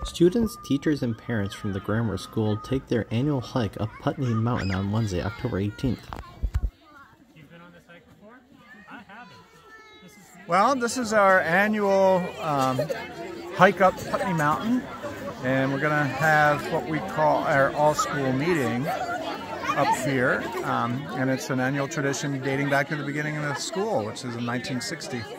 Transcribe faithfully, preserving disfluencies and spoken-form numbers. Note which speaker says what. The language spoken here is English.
Speaker 1: Students, teachers, and parents from the grammar school take their annual hike up Putney Mountain on Wednesday, October eighteenth.
Speaker 2: You've been on this hike before? I haven't. This is
Speaker 3: Well, this is our annual um, hike up Putney Mountain, and we're going to have what we call our all-school meeting up here, um, and it's an annual tradition dating back to the beginning of the school, which is in nineteen sixty.